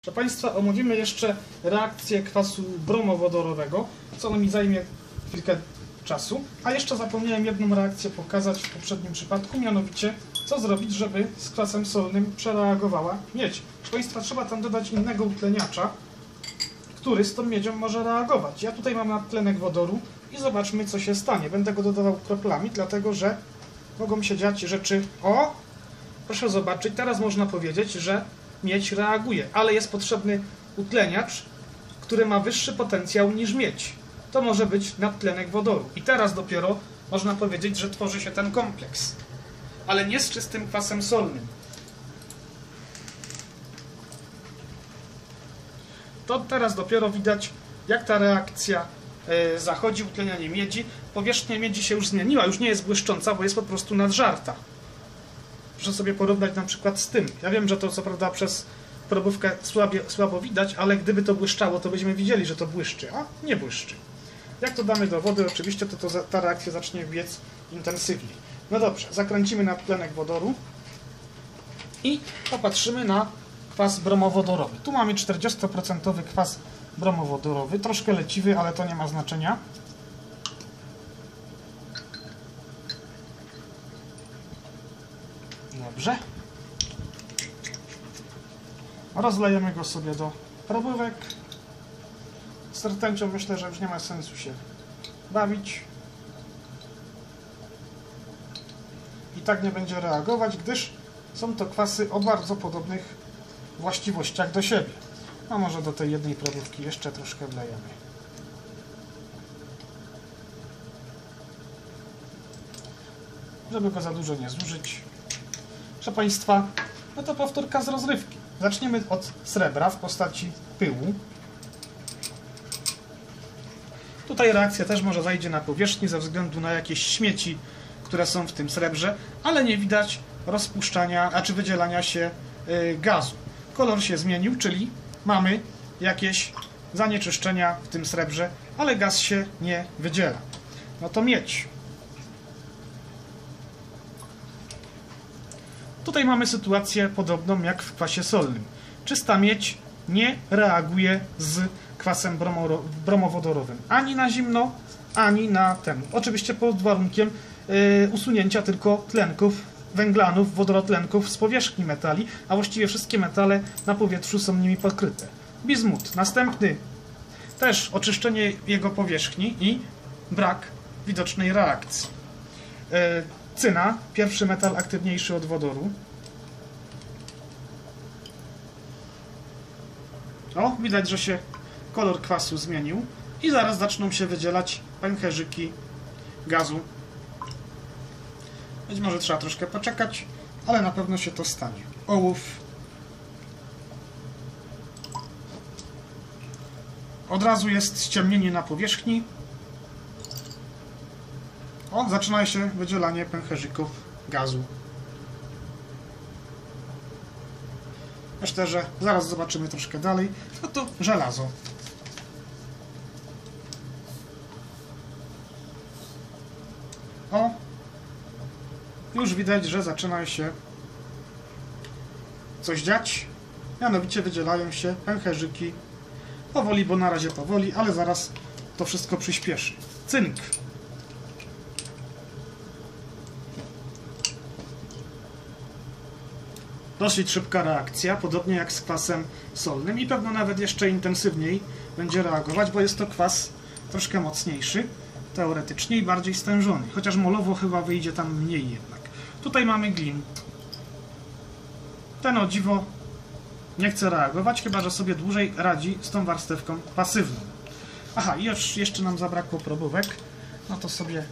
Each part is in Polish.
Proszę Państwa, omówimy jeszcze reakcję kwasu bromowodorowego, co mi zajmie chwilkę czasu. A jeszcze zapomniałem jedną reakcję pokazać w poprzednim przypadku, mianowicie co zrobić, żeby z kwasem solnym przereagowała miedź. Proszę Państwa, trzeba tam dodać innego utleniacza, który z tą miedzią może reagować. Ja tutaj mam nadtlenek wodoru i zobaczmy, co się stanie. Będę go dodawał kroplami, dlatego że mogą się dziać rzeczy... O! Proszę zobaczyć, teraz można powiedzieć, że miedź reaguje, ale jest potrzebny utleniacz, który ma wyższy potencjał niż miedź. To może być nadtlenek wodoru. I teraz dopiero można powiedzieć, że tworzy się ten kompleks. Ale nie z czystym kwasem solnym. To teraz dopiero widać, jak ta reakcja zachodzi, utlenianie miedzi. Powierzchnia miedzi się już zmieniła, już nie jest błyszcząca, bo jest po prostu nadżarta. Proszę sobie porównać na przykład z tym. Ja wiem, że to co prawda przez probówkę słabo widać, ale gdyby to błyszczało, to byśmy widzieli, że to błyszczy, a nie błyszczy. Jak to damy do wody, oczywiście ta reakcja zacznie biec intensywniej. No dobrze, zakręcimy nadtlenek wodoru i popatrzymy na kwas bromowodorowy. Tu mamy 40% kwas bromowodorowy, troszkę leciwy, ale to nie ma znaczenia. Dobrze. Rozlejemy go sobie do probówek. Z rtęcią myślę, że już nie ma sensu się bawić. I tak nie będzie reagować, gdyż są to kwasy o bardzo podobnych właściwościach do siebie. A może do tej jednej probówki jeszcze troszkę wlejemy. Żeby go za dużo nie zużyć. Proszę Państwa, no to powtórka z rozrywki. Zaczniemy od srebra w postaci pyłu. Tutaj reakcja też może zajdzie na powierzchni ze względu na jakieś śmieci, które są w tym srebrze, ale nie widać rozpuszczania, czy wydzielania się gazu. Kolor się zmienił, czyli mamy jakieś zanieczyszczenia w tym srebrze, ale gaz się nie wydziela. No to miedź. Tutaj mamy sytuację podobną jak w kwasie solnym. Czysta miedź nie reaguje z kwasem bromowodorowym. Ani na zimno, ani na ten. Oczywiście pod warunkiem usunięcia tylko tlenków, węglanów, wodorotlenków z powierzchni metali, a właściwie wszystkie metale na powietrzu są nimi pokryte. Bizmut. Następny też oczyszczenie jego powierzchni i brak widocznej reakcji. Cyna, pierwszy metal aktywniejszy od wodoru. O, widać, że się kolor kwasu zmienił i zaraz zaczną się wydzielać pęcherzyki gazu. Być może trzeba troszkę poczekać, ale na pewno się to stanie. Ołów. Od razu jest ściemnienie na powierzchni. O, zaczyna się wydzielanie pęcherzyków gazu. Myślę, że zaraz zobaczymy troszkę dalej. No to żelazo. O, już widać, że zaczyna się coś dziać. Mianowicie wydzielają się pęcherzyki. Powoli, bo na razie powoli, ale zaraz to wszystko przyspieszy. Cynk. Dosyć szybka reakcja, podobnie jak z kwasem solnym i pewno nawet jeszcze intensywniej będzie reagować, bo jest to kwas troszkę mocniejszy, teoretycznie i bardziej stężony, chociaż molowo chyba wyjdzie tam mniej jednak. Tutaj mamy glin. Ten o dziwo nie chce reagować, chyba że sobie dłużej radzi z tą warstewką pasywną. Aha, i jeszcze nam zabrakło probówek, no to sobie...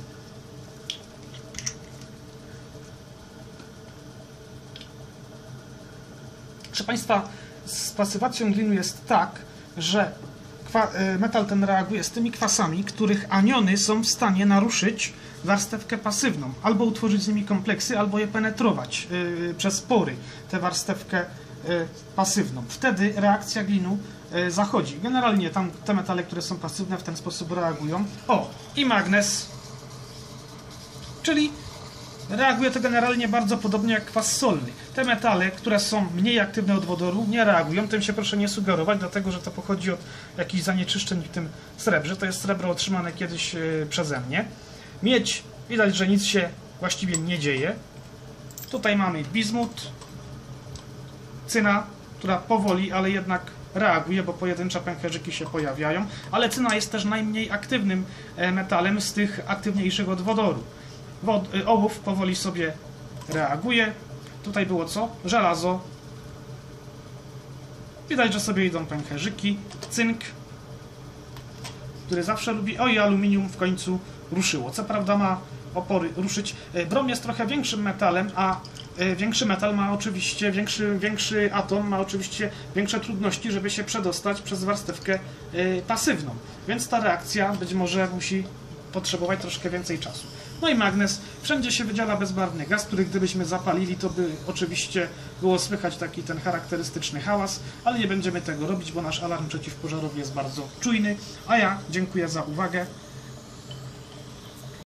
Proszę Państwa, z pasywacją glinu jest tak, że metal ten reaguje z tymi kwasami, których aniony są w stanie naruszyć warstewkę pasywną, albo utworzyć z nimi kompleksy, albo je penetrować przez pory, tę warstewkę pasywną. Wtedy reakcja glinu zachodzi. Generalnie tam te metale, które są pasywne, w ten sposób reagują. O, i magnez, czyli Reaguje to generalnie bardzo podobnie jak kwas solny. Te metale, które są mniej aktywne od wodoru, nie reagują. Tym się proszę nie sugerować, dlatego że to pochodzi od jakichś zanieczyszczeń w tym srebrze. To jest srebro otrzymane kiedyś przeze mnie. Miedź, widać, że nic się właściwie nie dzieje. Tutaj mamy bizmut, cyna, która powoli, ale jednak reaguje, bo pojedyncze pęcherzyki się pojawiają, ale cyna jest też najmniej aktywnym metalem z tych aktywniejszych od wodoru. Ołów powoli sobie reaguje. Tutaj było co? Żelazo. Widać, że sobie idą pęcherzyki. Cynk, który zawsze lubi... O, i aluminium w końcu ruszyło. Co prawda ma opory ruszyć. Brom jest trochę większym metalem, a większy metal ma oczywiście, większy atom ma oczywiście większe trudności, żeby się przedostać przez warstewkę pasywną. Więc ta reakcja być może musi potrzebować troszkę więcej czasu. No i magnez. Wszędzie się wydziela bezbarwny gaz, który gdybyśmy zapalili, to by oczywiście było słychać taki ten charakterystyczny hałas, ale nie będziemy tego robić, bo nasz alarm przeciwpożarowy jest bardzo czujny. A ja dziękuję za uwagę.